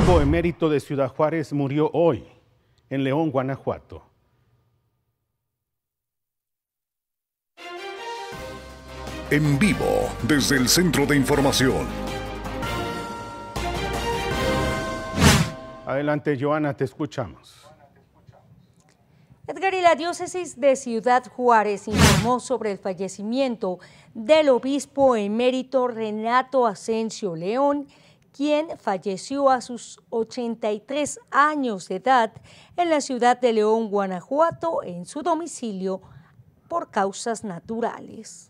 obispo emérito de Ciudad Juárez murió hoy en León, Guanajuato. En vivo, desde el Centro de Información. Adelante, Joana, te escuchamos. Edgar, y la diócesis de Ciudad Juárez informó sobre el fallecimiento del obispo emérito Renato Asensio León, quien falleció a sus 83 años de edad en la ciudad de León, Guanajuato, en su domicilio por causas naturales.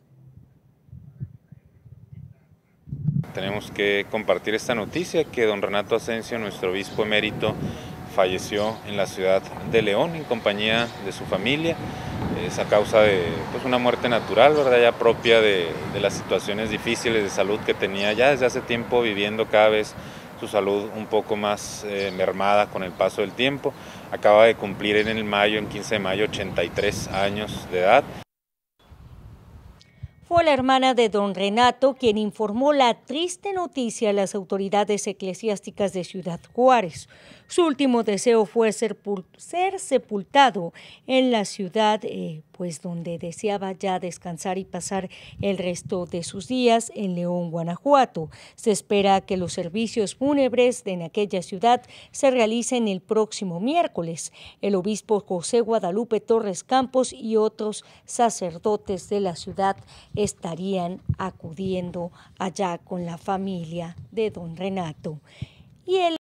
Tenemos que compartir esta noticia que don Renato Asensio, nuestro obispo emérito, falleció en la ciudad de León en compañía de su familia. Es a causa de una muerte natural, ¿verdad? Ya propia de las situaciones difíciles de salud que tenía ya desde hace tiempo, viviendo cada vez su salud un poco más mermada con el paso del tiempo. Acaba de cumplir en 15 de mayo, 83 años de edad. Fue la hermana de don Renato quien informó la triste noticia a las autoridades eclesiásticas de Ciudad Juárez. Su último deseo fue ser sepultado en la ciudad, pues donde deseaba ya descansar y pasar el resto de sus días en León, Guanajuato. Se espera que los servicios fúnebres en aquella ciudad se realicen el próximo miércoles. El obispo José Guadalupe Torres Campos y otros sacerdotes de la ciudad estarían acudiendo allá con la familia de don Renato. Y